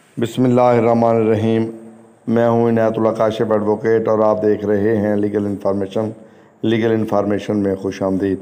بسم اللہ الرحمن الرحیم۔ میں ہوں عنایت اللہ کاشف ایڈوکیٹ اور آپ دیکھ رہے ہیں لیگل انفارمیشن میں خوش آمدید۔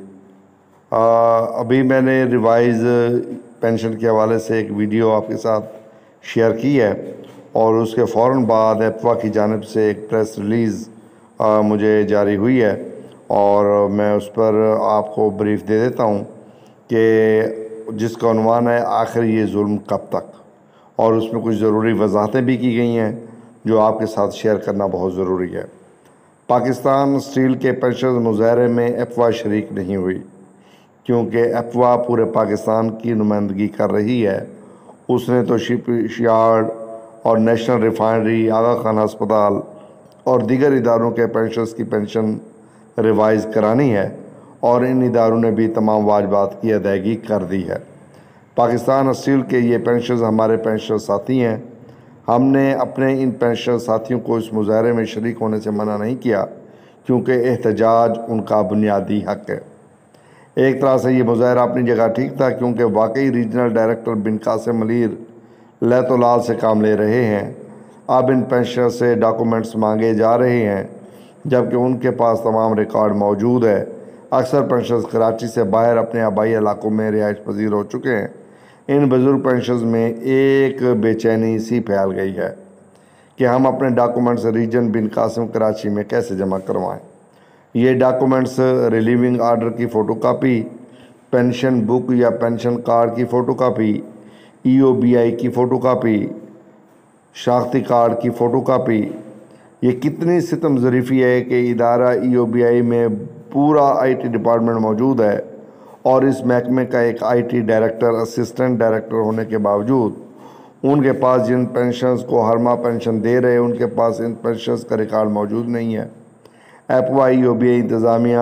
ابھی میں نے ریوائز پینشن کے حوالے سے ایک ویڈیو آپ کے ساتھ شیئر کی ہے اور اس کے فوراً بعد ایپوا کی جانب سے ایک پریس ریلیز مجھے جاری ہوئی ہے اور میں اس پر آپ کو بریف دے دیتا ہوں کہ جس کا عنوان ہے آخر یہ ظلم کب تک، اور اس میں کچھ ضروری وضاحتیں بھی کی گئی ہیں جو آپ کے ساتھ شیئر کرنا بہت ضروری ہے۔ پاکستان اسٹیل کے پینشنرز مظاہرے میں ایپوا شریک نہیں ہوئی کیونکہ ایپوا پورے پاکستان کی نمائندگی کر رہی ہے۔ اس نے تو شپ یارڈ اور نیشنل ریفائنری، آغا خان ہسپتال اور دیگر اداروں کے پینشنرز کی پینشن ریوائز کرانی ہے اور ان اداروں نے بھی تمام واجبات کی ادائیگی کر دی ہے۔ پاکستان اسٹیل کے یہ پینشنرز ہمارے پینشنر ساتھی ہیں۔ ہم نے اپنے ان پینشنر ساتھیوں کو اس مظاہرے میں شریک ہونے سے منع نہیں کیا کیونکہ احتجاج ان کا بنیادی حق ہے۔ ایک طرح سے یہ مظاہرہ اپنی جگہ ٹھیک تھا کیونکہ واقعی ریجنل ڈائریکٹر بن قاسم منیر لیت و لال سے کام لے رہے ہیں۔ اب ان پینشنر سے ڈاکومنٹس مانگے جا رہے ہیں جبکہ ان کے پاس تمام ریکارڈ موجود ہے۔ اکثر پینشنرز کراچی سے باہر اپنے آبائی علاقوں میں رہائش پذیر ہو چکے ہیں۔ ان بزرگ پینشنرز میں ایک بے چینی سی پھیل گئی ہے کہ ہم اپنے ڈاکومنٹس ریجن بن قاسم کراچی میں کیسے جمع کروائیں۔ یہ ڈاکومنٹس ریلیونگ آرڈر کی فوٹو کاپی، پینشن بک یا پینشن کارڈ کی فوٹو کاپی، EOBI کی فوٹو کاپی، شناختی کارڈ کی فوٹو کاپی۔ یہ کتنی ستم ظریفی ہے کہ ادارہ EOBI میں پورا IT ڈپارٹمنٹ موجود ہے اور اس محکمے کا ایک IT ڈائریکٹر، اسسٹنٹ ڈائریکٹر ہونے کے باوجود ان کے پاس جن پینشنرز کو ہر ماہ پینشن دے رہے ان کے پاس ان پینشنرز کا ریکارڈ موجود نہیں ہے۔ ایپوا EOBI انتظامیہ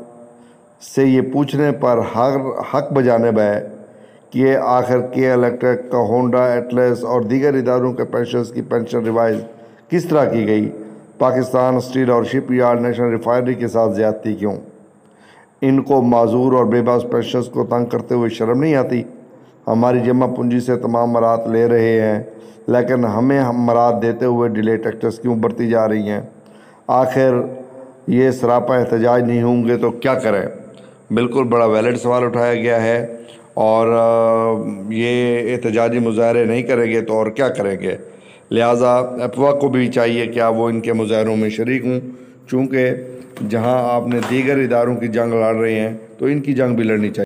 سے یہ پوچھنے پر حق بجانب ہے کہ آخر کے الیکٹرک کا ہونڈا، ایٹلس اور دیگر اداروں کے پینشنرز کی پینشن ریوائز کس طرح کی گئی؟ پاکستان اسٹیل اور شپ یارڈ، نیشنل ریفائنری کے ساتھ زیادتی کیوں؟ ان کو معذور اور بے بس پینشنرز کو تنگ کرتے ہوئے شرم نہیں آتی؟ ہماری جمع پونجی سے تمام مراد لے رہے ہیں لیکن ہمیں مراد دیتے ہوئے ڈیلے ٹیکٹس کیوں برتی جا رہی ہیں؟ آخر یہ سراپا احتجاج نہیں ہوں گے تو کیا کریں؟ بالکل بڑا ویلڈ سوال اٹھایا گیا ہے اور یہ احتجاجی مظاہرے نہیں کریں گے تو اور کیا کریں گے؟ لہٰذا ایپوا کو بھی چاہیے کہ وہ ان کے مظاہروں میں شریک ہوں، چونکہ جہاں آپ نے دیگر اداروں کی جنگ لڑ رہے ہیں تو ان کی جنگ بھی لڑنی چاہیے۔